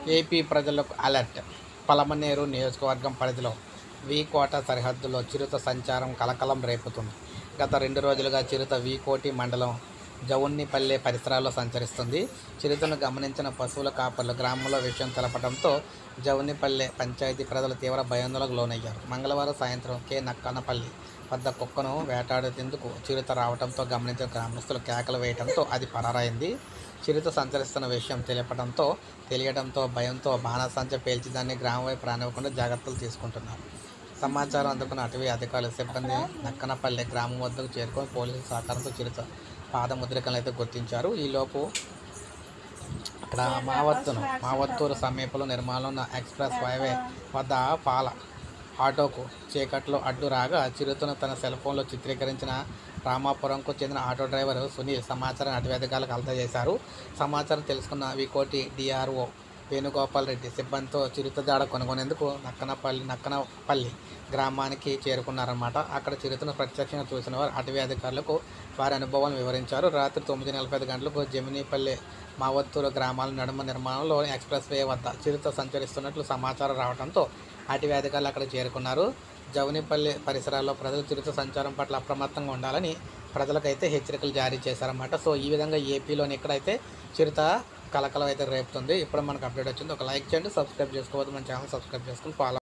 AP ప్రజలకు alert. Palamaner నియోజకవర్గం పరిధిలో వి కోట సరిహద్దులో చిరుత సంచారం కలకలం రేపుతుంది. గత 2 రోజులుగా చిరుత వి కోటి మండలం జవున్నిపల్లె పరిసరాల్లో సంచరిస్తుంది. చిరుతను గమనించిన పశువుల కాపర్లు గ్రామంలో విషయం తెలపడంతో జవున్నిపల్లె పంచాయతీ ప్రజలు తీవ్ర భయాందోళనకు లోనయ్యారు. మంగళవారం సాయంత్రం నక్కనపల్లి వద్ద కుక్కను వేటాడేందుకు చిరుత రావడంతో గమనించిన గ్రామస్తులు కేకలు వేయడంతో అది పరారైంది. చిరుత సంచరిస్తున్న విషయం తెలియడంతో భయంతో బాణాసంచా పేల్చి దాన్ని గ్రామం వైపు రానివ్వకుండా జాగ్రత్తలు తీసుకుంటున్నారు. సమాచారం అందుకున్న అటవీ అధికారుల సిబ్బంది నక్కనపల్లె గ్రామం వద్దకు చేరుకొని పోలీసుల సహకారంతో చిరుత పాదముద్రికలను అయితే గుర్తించారు. ఈలోపు అక్కడ మావత్తూరు సమీపంలో నిర్మాణంలో ఉన్న ఎక్స్ప్రెస్ హైవే వద్ద పాల ఆటోకు చీకట్లో అడ్డు రాగా చిరుతను తన సెల్ ఫోన్లో చిత్రీకరించిన రామాపురంకు చెందిన ఆటో డ్రైవర్ సునీల్ సమాచారాన్ని అటవీ అధికారులకు అందజేశారు. సమాచారం తెలుసుకున్న వి కోటి డిఆర్ఓ వేణుగోపాల్ రెడ్డి సిబ్బందితో చిరుత జాడ కనుగొనేందుకు నక్కనపల్లి గ్రామానికి చేరుకున్నారన్నమాట. అక్కడ చిరుతను ప్రత్యక్షంగా చూసిన వారు అటవీ అధికారులకు వారి అనుభవాలను వివరించారు. రాత్రి 9:45 గంటలకు జమినీపల్లి మావత్తూరు గ్రామాల నడుమ నిర్మాణంలో ఎక్స్ప్రెస్ వే వద్ద చిరుత సంచరిస్తున్నట్లు సమాచారం రావడంతో అటవీ అధికారులు అక్కడ చేరుకున్నారు. జవునిపల్లి పరిసరాల్లో ప్రజలు చిరుత సంచారం పట్ల అప్రమత్తంగా ఉండాలని ప్రజలకైతే హెచ్చరికలు జారీ చేశారన్నమాట. సో ఈ విధంగా ఏపీలోని ఇక్కడైతే చిరుత కలకలం అయితే రేపుతుంది. ఇప్పుడు మనకు అప్డేట్ వచ్చింది. ఒక లైక్ చేయండి, సబ్స్క్రైబ్ చేసుకోవద్దు, మన ఛానల్ సబ్స్క్రైబ్ చేసుకుని ఫాలో